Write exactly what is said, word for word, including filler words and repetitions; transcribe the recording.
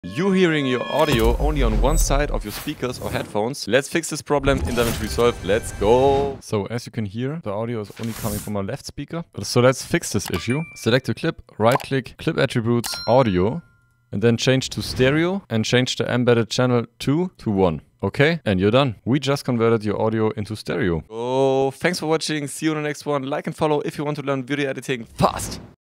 You hearing your audio only on one side of your speakers or headphones. Let's fix this problem in Davinci Resolve. Let's go. So as you can hear, the audio is only coming from our left speaker. So let's fix this issue. Select a clip, right click, clip attributes, audio, and then change to stereo and change the embedded channel two to one. Okay, and you're done. We just converted your audio into stereo. Oh, thanks for watching. See you in the next one. Like and follow if you want to learn video editing fast.